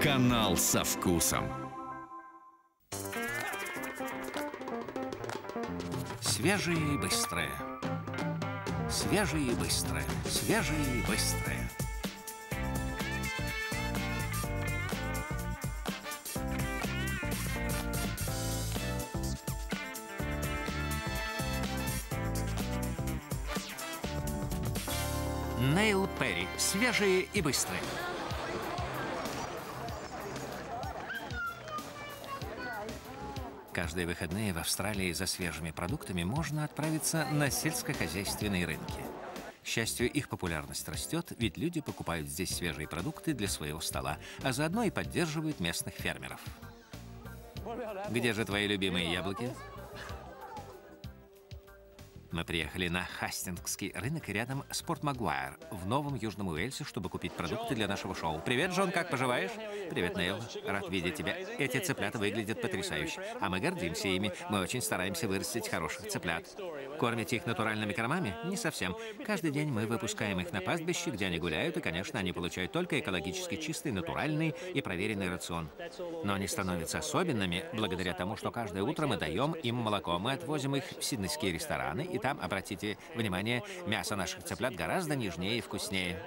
Канал со вкусом. Свежие и быстрые. Свежие и быстрые. Свежие и быстрые. Нейл Перри. Свежие и быстрые. Каждые выходные в Австралии за свежими продуктами можно отправиться на сельскохозяйственные рынки. К счастью, их популярность растет, ведь люди покупают здесь свежие продукты для своего стола, а заодно и поддерживают местных фермеров. Где же твои любимые яблоки? Мы приехали на Хастингский рынок рядом с Порт Магуайр в Новом Южном Уэльсе, чтобы купить продукты для нашего шоу. Привет, Джон, как поживаешь? Привет, Нейл. Рад видеть тебя. Эти цыплята выглядят потрясающе, а мы гордимся ими. Мы очень стараемся вырастить хороших цыплят. Кормите их натуральными кормами? Не совсем. Каждый день мы выпускаем их на пастбище, где они гуляют, и, конечно, они получают только экологически чистый, натуральный и проверенный рацион. Но они становятся особенными благодаря тому, что каждое утро мы даем им молоко. Мы отвозим их в сиднейские рестораны, и там, обратите внимание, мясо наших цыплят гораздо нежнее и вкуснее.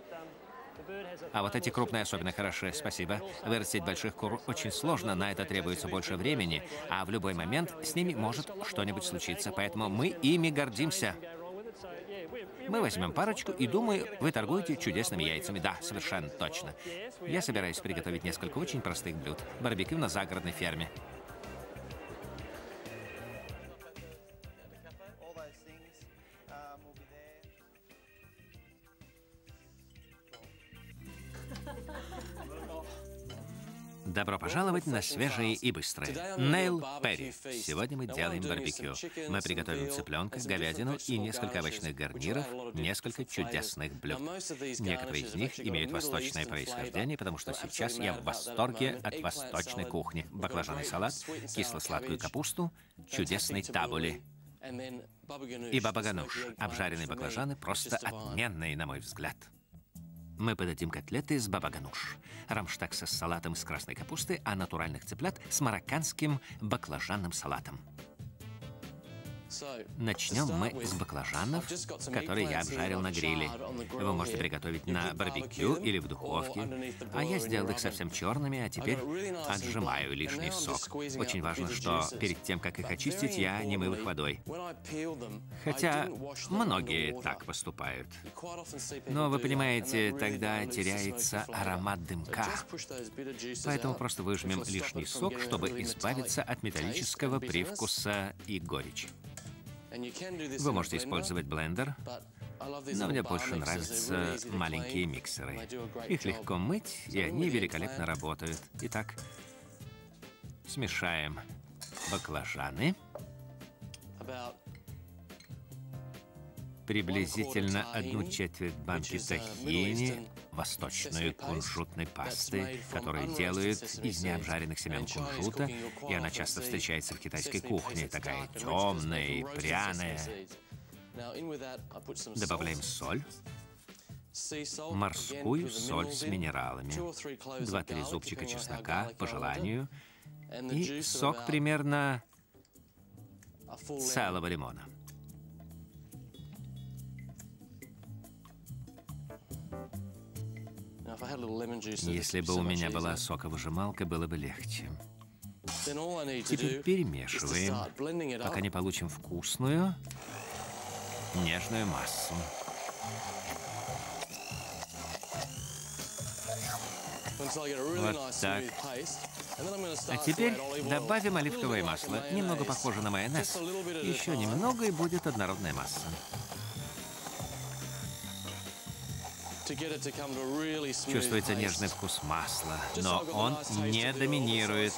А вот эти крупные особенно хороши, спасибо. Вырастить больших кур очень сложно, на это требуется больше времени, а в любой момент с ними может что-нибудь случиться, поэтому мы ими гордимся. Мы возьмем парочку, и думаю, вы торгуете чудесными яйцами. Да, совершенно точно. Я собираюсь приготовить несколько очень простых блюд. Барбекю на загородной ферме. Добро пожаловать на свежие и быстрые. Нейл Перри. Сегодня мы делаем барбекю. Мы приготовим цыпленка, говядину и несколько овощных гарниров, несколько чудесных блюд. Некоторые из них имеют восточное происхождение, потому что сейчас я в восторге от восточной кухни. Баклажанный салат, кисло-сладкую капусту, чудесный табули. И баба-гануш. Обжаренные баклажаны просто отменные, на мой взгляд. Мы подадим котлеты с баба-гануш, рамштекса с салатом из красной капусты, а натуральных цыплят с марокканским баклажанным салатом. Начнем мы с баклажанов, которые я обжарил на гриле. Вы можете приготовить на барбекю или в духовке. А я сделал их совсем черными, а теперь отжимаю лишний сок. Очень важно, что перед тем, как их очистить, я не мыл их водой. Хотя многие так поступают. Но вы понимаете, тогда теряется аромат дымка. Поэтому просто выжмем лишний сок, чтобы избавиться от металлического привкуса и горечи. Вы можете использовать блендер, но мне больше нравятся маленькие миксеры. Их легко мыть, и они великолепно работают. Итак, смешаем баклажаны. Приблизительно 1/4 банки тахини, восточной кунжутной пасты, которую делают из необжаренных семян кунжута, и она часто встречается в китайской кухне, такая темная и пряная. Добавляем соль, морскую соль с минералами, 2-3 зубчика чеснока по желанию и сок примерно целого лимона. Если бы у меня была соковыжималка, было бы легче. Теперь перемешиваем, пока не получим вкусную, нежную массу. Вот так. А теперь добавим оливковое масло. Немного похоже на майонез. Еще немного, и будет однородная масса. Чувствуется нежный вкус масла, но он не доминирует.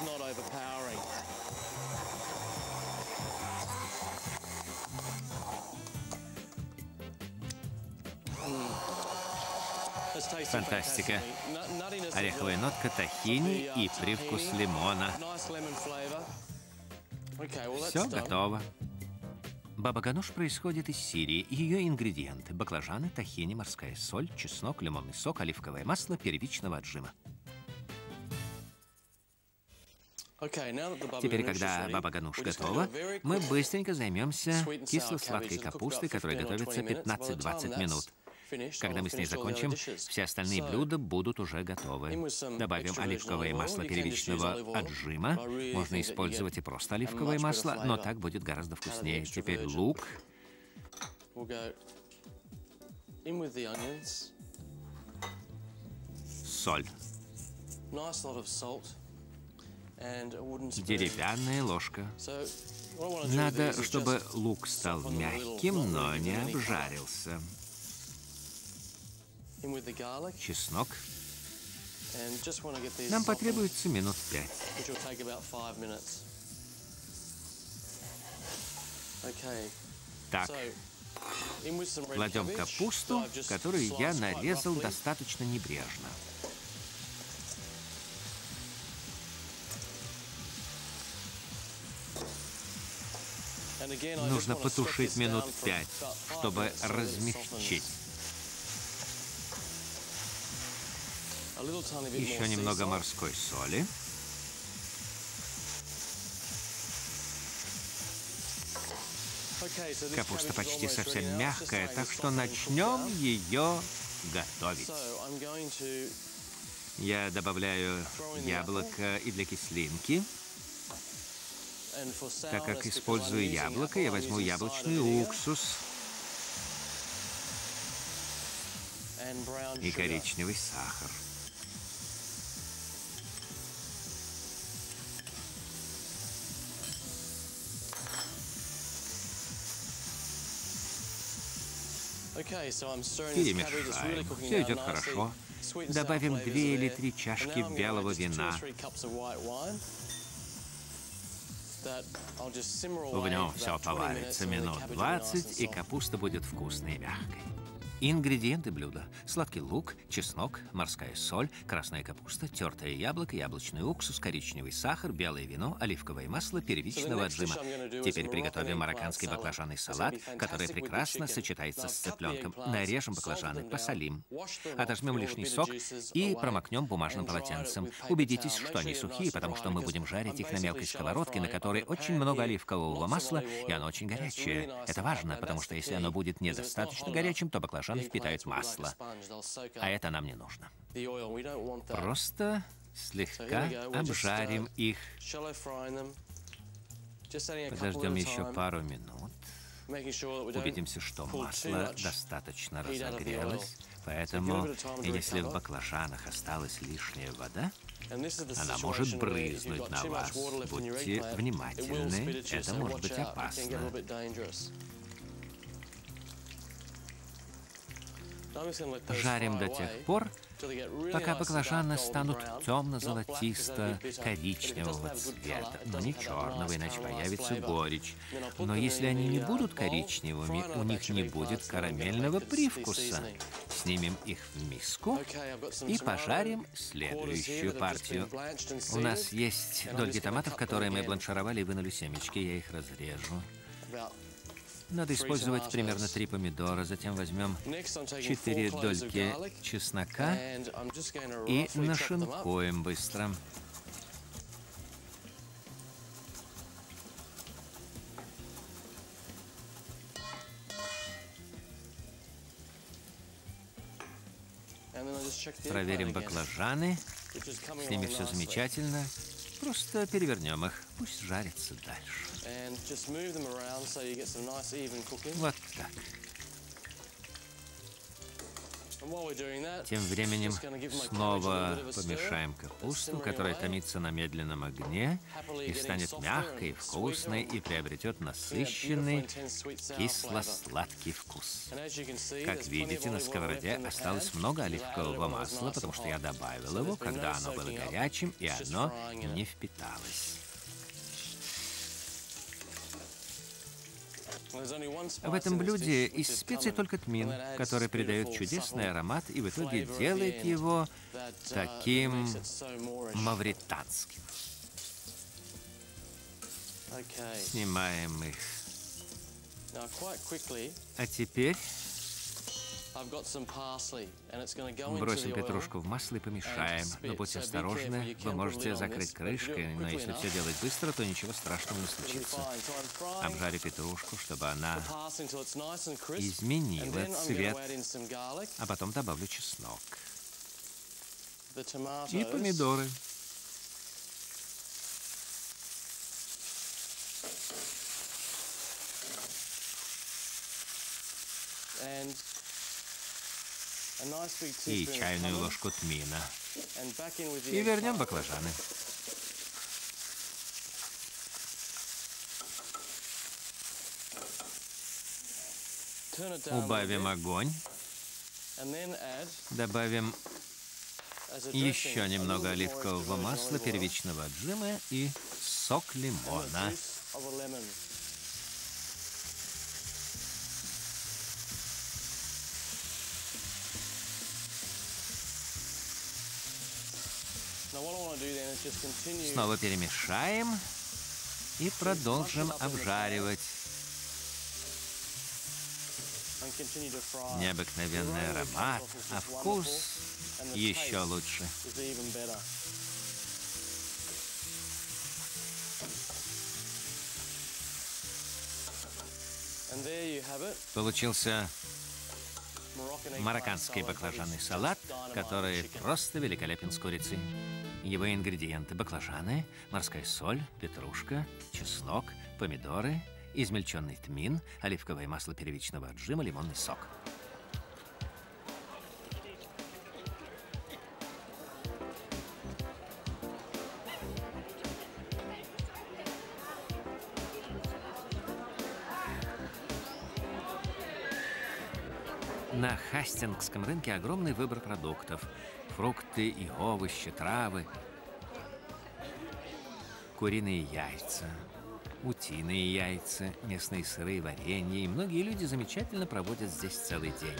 Фантастика. Ореховая нотка тахини и привкус лимона. Все готово. Баба-гануш происходит из Сирии. Ее ингредиенты – баклажаны, тахини, морская соль, чеснок, лимонный сок, оливковое масло первичного отжима. Теперь, когда баба гануш готова, мы быстренько займемся кисло-сладкой капустой, которая готовится 15-20 минут. Когда мы с ней закончим, все остальные блюда будут уже готовы. Добавим оливковое масло первичного отжима. Можно использовать и просто оливковое масло, но так будет гораздо вкуснее. Теперь лук. Соль. Деревянная ложка. Надо, чтобы лук стал мягким, но не обжарился. Чеснок. Нам потребуется минут 5. Так, кладем капусту, которую я нарезал достаточно небрежно. Нужно потушить минут 5, чтобы размягчить. Еще немного морской соли. Капуста почти совсем мягкая, так что начнем ее готовить. Я добавляю яблоко и для кислинки. Так как использую яблоко, я возьму яблочный уксус и коричневый сахар. Перемешаем. Все идет хорошо. Добавим 2 или 3 чашки белого вина. В нем все поварится минут 20, и капуста будет вкусной и мягкой. Ингредиенты блюда: сладкий лук, чеснок, морская соль, красная капуста, тертое яблоко, яблочный уксус, коричневый сахар, белое вино, оливковое масло первичного отжима. Теперь приготовим марокканский баклажанный салат, который прекрасно сочетается с цыпленком. Нарежем баклажаны, посолим, отожмем лишний сок и промокнем бумажным полотенцем. Убедитесь, что они сухие, потому что мы будем жарить их на мелкой сковородке, на которой очень много оливкового масла, и оно очень горячее. Это важно, потому что если оно будет недостаточно горячим, то баклажаны впитают масло, а это нам не нужно. Просто слегка обжарим их. Подождем еще пару минут. Убедимся, что масло достаточно разогрелось. Поэтому, если в баклажанах осталась лишняя вода, она может брызнуть на вас. Будьте внимательны, это может быть опасно. Жарим до тех пор, пока баклажаны станут темно-золотисто-коричневого цвета, но не черного, иначе появится горечь. Но если они не будут коричневыми, у них не будет карамельного привкуса. Снимем их в миску и пожарим следующую партию. У нас есть дольки томатов, которые мы бланшировали и вынули семечки. Я их разрежу. Надо использовать примерно 3 помидора. Затем возьмем 4 дольки чеснока и нашинкуем быстро. Проверим баклажаны. С ними все замечательно. Просто перевернем их. Пусть жарятся дальше. Вот так. Тем временем снова помешаем капусту, которая томится на медленном огне, и станет мягкой, вкусной, и приобретет насыщенный кисло-сладкий вкус. Как видите, на сковороде осталось много оливкового масла, потому что я добавил его, когда оно было горячим, и оно не впиталось. В этом блюде из специй только тмин, который придает чудесный аромат и в итоге делает его таким мавританским. Снимаем их. А теперь Бросим петрушку в масло и помешаем. Но будьте осторожны, вы можете закрыть крышкой, но если все делать быстро, то ничего страшного не случится. Обжарю петрушку, чтобы она изменила цвет, а потом добавлю чеснок и помидоры. И чайную ложку тмина. И вернем баклажаны. Убавим огонь. Добавим еще немного оливкового масла, первичного отжима и сок лимона. Снова перемешаем и продолжим обжаривать. Необыкновенный аромат, а вкус еще лучше. Получился марокканский баклажанный салат, который просто великолепен с курицей. Его ингредиенты: баклажаны, морская соль, петрушка, чеснок, помидоры, измельченный тмин, оливковое масло первичного отжима, лимонный сок. На Хастингском рынке огромный выбор продуктов. Фрукты и овощи, травы, куриные яйца, утиные яйца, местные сыры, варенье. И многие люди замечательно проводят здесь целый день.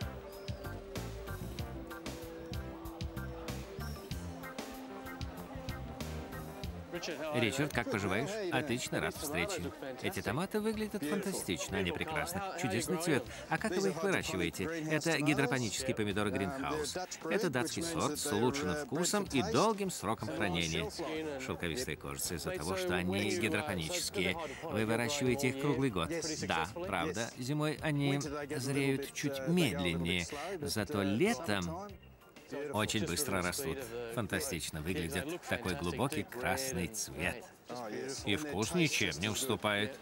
Ричард, как поживаешь? Отлично, рад встрече. Эти томаты выглядят фантастично, они прекрасны. Чудесный цвет. А как вы их выращиваете? Это гидропонические помидоры Гринхаус. Это датский сорт с улучшенным вкусом и долгим сроком хранения. Шелковистая кожица из-за того, что они гидропонические. Вы выращиваете их круглый год. Да, правда. Зимой они зреют чуть медленнее. Зато летом очень быстро растут. Фантастично выглядят. Такой глубокий красный цвет. И вкус ничем не уступает.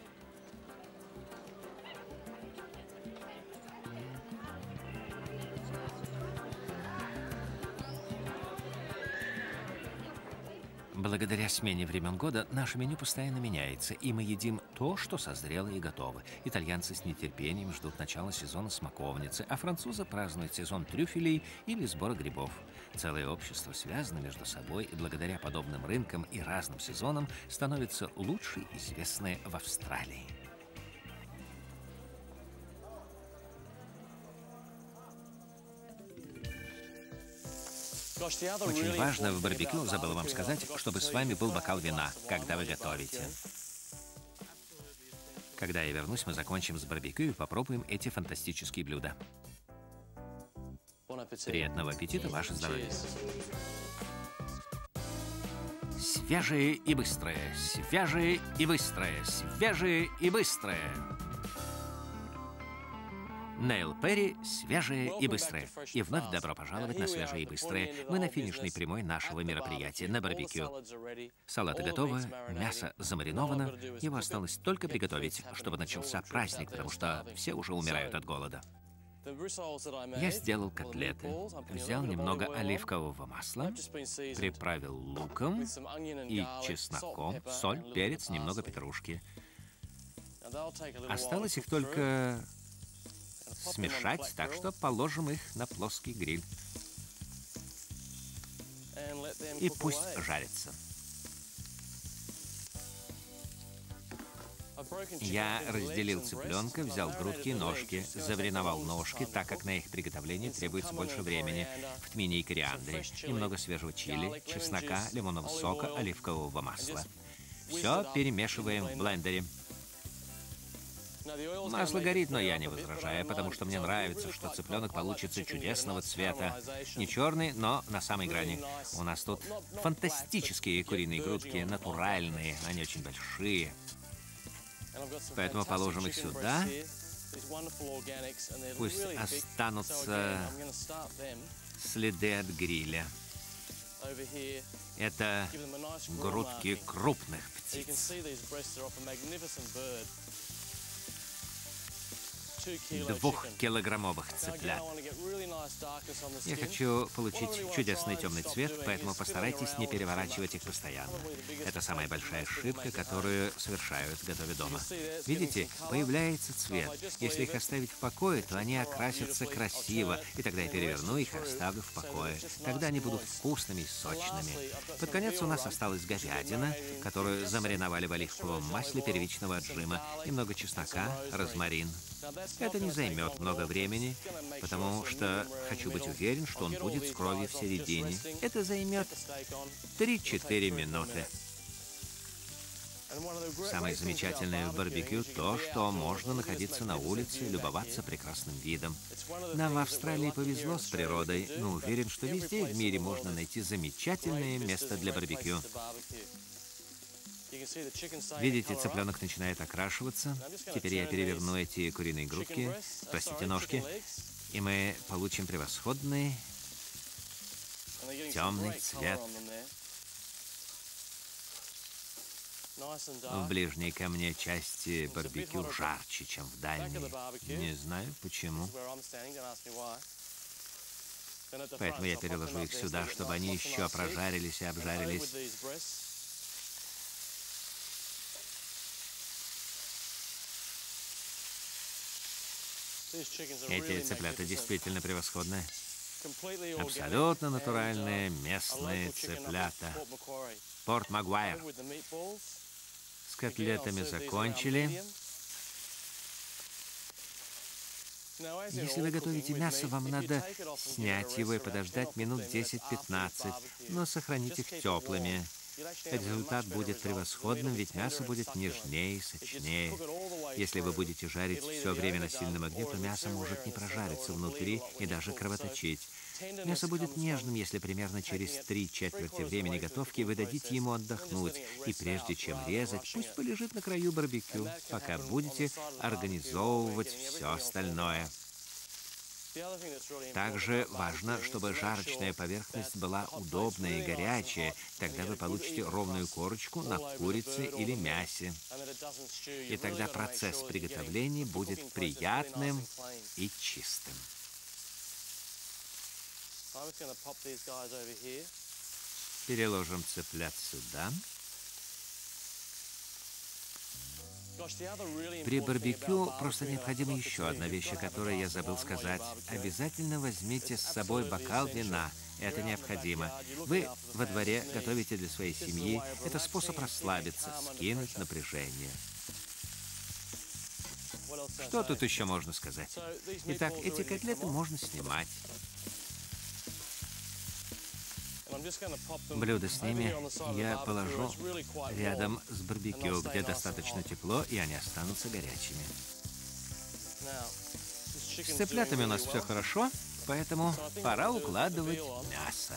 Благодаря смене времен года наше меню постоянно меняется, и мы едим то, что созрело и готово. Итальянцы с нетерпением ждут начала сезона смоковницы, а французы празднуют сезон трюфелей или сбора грибов. Целое общество связано между собой, и благодаря подобным рынкам и разным сезонам становится лучше известное в Австралии. Очень важно в барбекю, забыла вам сказать, чтобы с вами был бокал вина, когда вы готовите. Когда я вернусь, мы закончим с барбекю и попробуем эти фантастические блюда. Приятного аппетита, ваше здоровье. Свежие и быстрые, свежие и быстрые, свежие и быстрые. Нейл Перри, свежие и быстрые. И вновь добро пожаловать на свежие и быстрые. Мы на финишной прямой нашего мероприятия, на барбекю. Салаты готовы, мясо замариновано. Его осталось только приготовить, чтобы начался праздник, потому что все уже умирают от голода. Я сделал котлеты, взял немного оливкового масла, приправил луком и чесноком, соль, перец, немного петрушки. Осталось их только смешать, так что положим их на плоский гриль. И пусть жарятся. Я разделил цыпленка, взял грудки и ножки, замариновал ножки, так как на их приготовление требуется больше времени. В тмине и кориандре, немного свежего чили, чеснока, лимонного сока, оливкового масла. Все перемешиваем в блендере. Масло горит, но я не возражаю, потому что мне нравится, что цыпленок получится чудесного цвета. Не черный, но на самой грани. У нас тут фантастические куриные грудки, натуральные, они очень большие. Поэтому положим их сюда. Пусть останутся следы от гриля. Это грудки крупных птиц. 2-килограммовых цыплят. Я хочу получить чудесный темный цвет, поэтому постарайтесь не переворачивать их постоянно. Это самая большая ошибка, которую совершают, готовя дома. Видите, появляется цвет. Если их оставить в покое, то они окрасятся красиво, и тогда я переверну их и оставлю в покое. Тогда они будут вкусными и сочными. Под конец у нас осталась говядина, которую замариновали в оливковом масле первичного отжима, немного чеснока, розмарин. Это не займет много времени, потому что хочу быть уверен, что он будет с кровью в середине. Это займет 3-4 минуты. Самое замечательное в барбекю то, что можно находиться на улице и любоваться прекрасным видом. Нам в Австралии повезло с природой, но уверен, что везде в мире можно найти замечательное место для барбекю. Видите, цыпленок начинает окрашиваться. Теперь я переверну эти куриные грудки, простите, ножки, и мы получим превосходный темный цвет. В ближней ко мне части барбекю жарче, чем в дальней. Не знаю почему. Поэтому я переложу их сюда, чтобы они еще прожарились и обжарились. Эти цыплята действительно превосходные. Абсолютно натуральные местные цыплята. Порт Магуайр. С котлетами закончили. Если вы готовите мясо, вам надо снять его и подождать минут 10-15, но сохранить их теплыми. Результат будет превосходным, ведь мясо будет нежнее и сочнее. Если вы будете жарить все время на сильном огне, то мясо может не прожариться внутри и даже кровоточить. Мясо будет нежным, если примерно через 3/4 времени готовки вы дадите ему отдохнуть. И прежде чем резать, пусть полежит на краю барбекю, пока будете организовывать все остальное. Также важно, чтобы жарочная поверхность была удобная и горячая. Тогда вы получите ровную корочку на курице или мясе. И тогда процесс приготовления будет приятным и чистым. Переложим цыплят сюда. При барбекю просто необходима еще одна вещь, о которой я забыл сказать. Обязательно возьмите с собой бокал вина. Это необходимо. Вы во дворе готовите для своей семьи. Это способ расслабиться, скинуть напряжение. Что тут еще можно сказать? Итак, эти котлеты можно снимать. Блюдо с ними я положу рядом с барбекю, где достаточно тепло, и они останутся горячими. С цыплятами у нас все хорошо, поэтому пора укладывать мясо.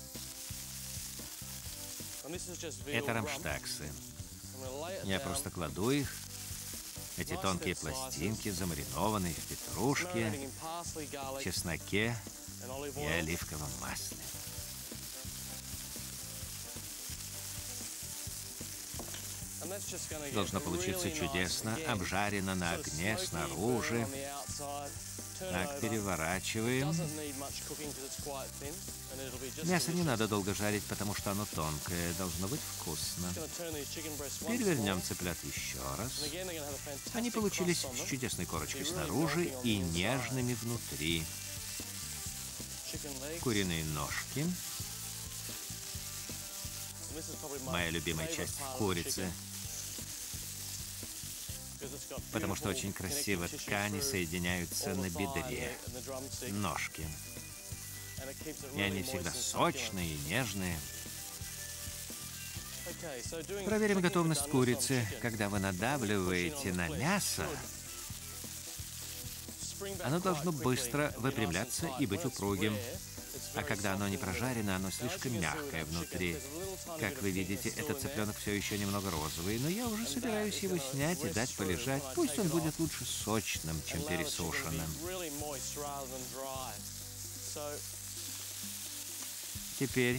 Это рамштаксы. Я просто кладу их. Эти тонкие пластинки, замаринованные в петрушке, чесноке и оливковом масле. Должно получиться чудесно, обжарено на огне снаружи. Так, переворачиваем. Мясо не надо долго жарить, потому что оно тонкое. Должно быть вкусно. Перевернем цыплят еще раз. Они получились с чудесной корочкой снаружи и нежными внутри. Куриные ножки. Моя любимая часть в курице. Потому что очень красиво ткани соединяются на бедре, ножки. И они всегда сочные и нежные. Проверим готовность курицы. Когда вы надавливаете на мясо, Оно должно быстро выпрямляться и быть упругим. А когда оно не прожарено, оно слишком мягкое внутри. Как вы видите, этот цыпленок все еще немного розовый, но я уже собираюсь его снять и дать полежать. Пусть он будет лучше сочным, чем пересушенным. Теперь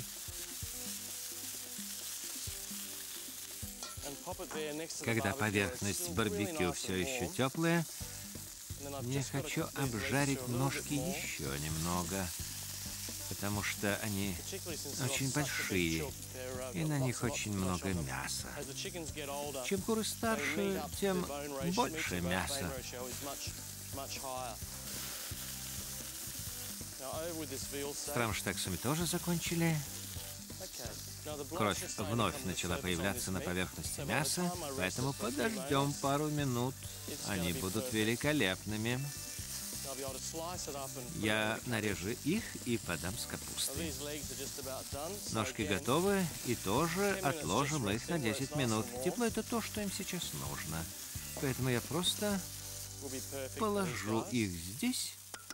когда поверхность барбекю все еще теплая, я хочу обжарить ножки еще немного, потому что они очень большие, и на них очень много мяса. Чем куры старше, тем больше мяса. С кронштексами тоже закончили. Кровь вновь начала появляться на поверхности мяса, поэтому подождем пару минут. Они будут великолепными. Я нарежу их и подам с капустой. Ножки готовы, и тоже отложим их на 10 минут. Тепло — это то, что им сейчас нужно. Поэтому я просто положу их здесь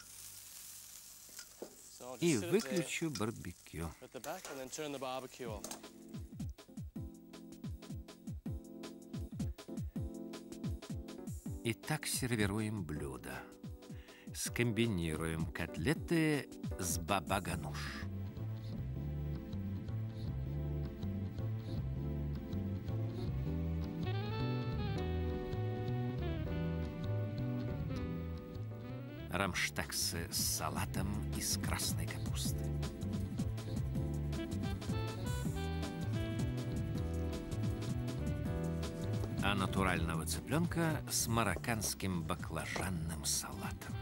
и выключу барбекю. Итак, сервируем блюдо. Скомбинируем котлеты с баба-гануш. Рамштексы с салатом из красной капусты. А натурального цыпленка с марокканским баклажанным салатом.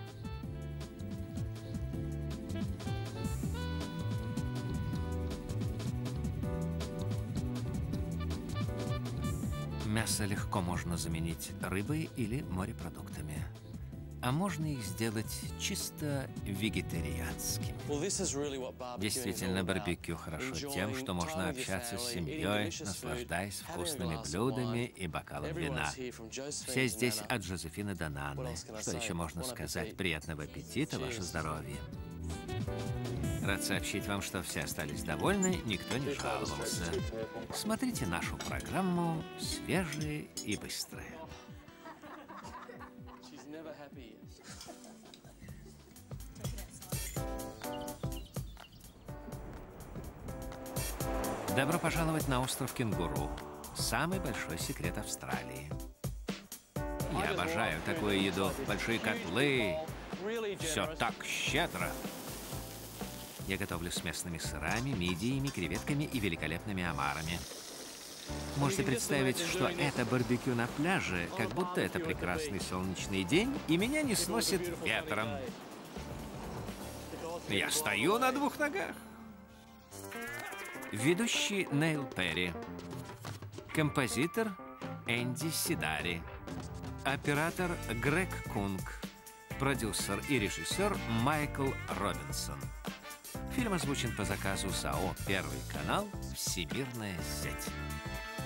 Мясо легко можно заменить рыбой или морепродуктами. А можно их сделать чисто вегетарианскими. Действительно, барбекю хорошо тем, что можно общаться с семьей, наслаждаясь вкусными блюдами и бокалом вина. Все здесь от Жозефины до Нанны. Что еще можно сказать? Приятного аппетита, ваше здоровье. Рад сообщить вам, что все остались довольны, никто не жаловался. Смотрите нашу программу «Свежие и быстрые». Добро пожаловать на остров Кенгуру. Самый большой секрет Австралии. Я обожаю такую еду. Большие котлы. Все так щедро. Я готовлю с местными сырами, мидиями, креветками и великолепными омарами. Можете представить, что это барбекю на пляже, как будто это прекрасный солнечный день, и меня не сносит ветром. Я стою на двух ногах. Ведущий Нейл Перри. Композитор Энди Сидари. Оператор Грег Кунг. Продюсер и режиссер Майкл Робинсон. Фильм озвучен по заказу САО «Первый канал. Всемирная сеть».